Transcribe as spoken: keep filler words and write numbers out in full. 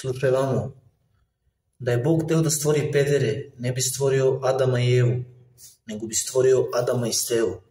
Slušaj vamo, da je Bog teo da stvori pedere, ne bi stvorio Adama i Evu, nego bi stvorio Adama i Stevu.